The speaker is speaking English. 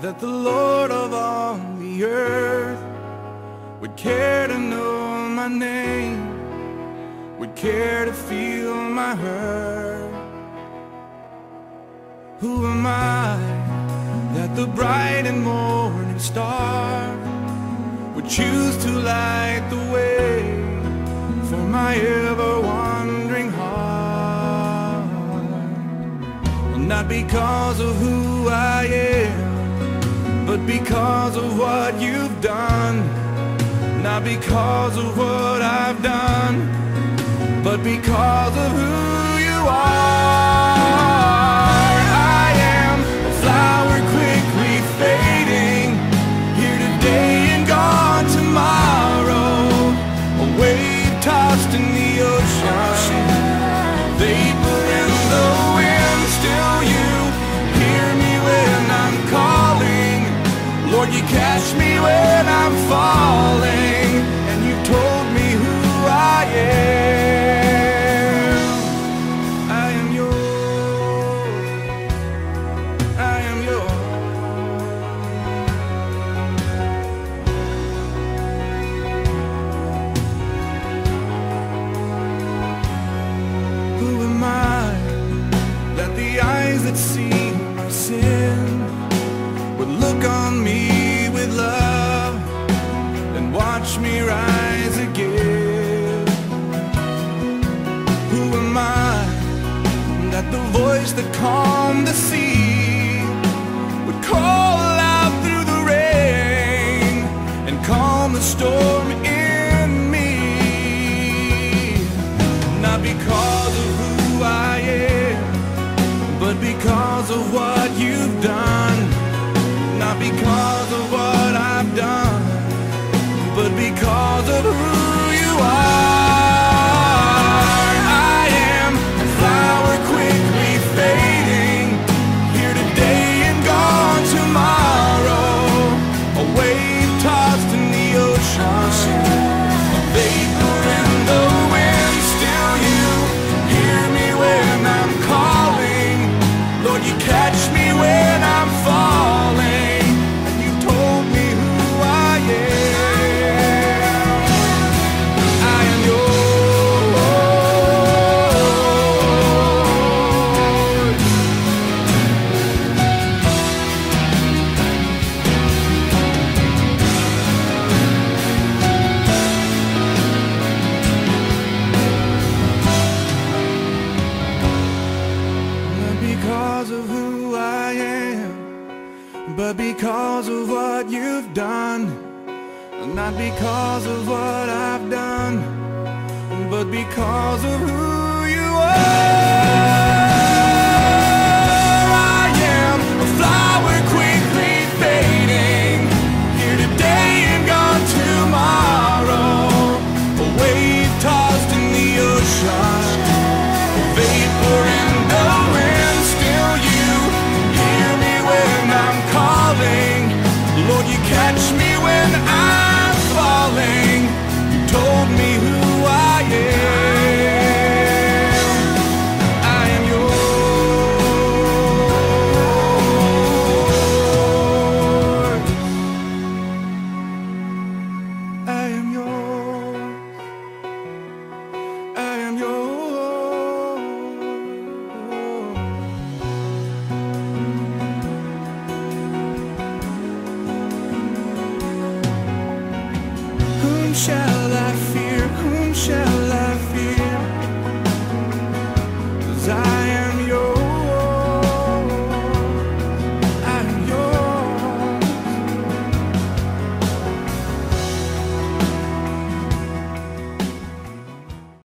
that the Lord of all the earth would care to know my name, would care to feel my hurt. Who am I that the bright and morning star would choose to light the way for my ever-wandering heart? Well, not because of who I am, but because of what you've done. Not because of what I've done, but because of who you are. I am a flower quickly fading, here today and gone tomorrow, a wave tossed in the ocean, vapor in the wind. Still you hear me when I'm calling, Lord, you catch me when I'm falling, and you told me who I am. I am yours, I am yours. Who am I that the eyes that see my sin would look on me with love and watch me rise again? Who am I that the voice that calmed the sea would call out through the rain and calm the storm in me? Not because of who I am, but because of what you've done. Not because of what I've done, but because of who you are. I am a flower quickly fading, here today and gone tomorrow, a wave tossed in the ocean, a vapor in the wind. Still you hear me when I'm calling, Lord, you catch me when I'm falling. But because of what you've done, not because of what I've done, but because of who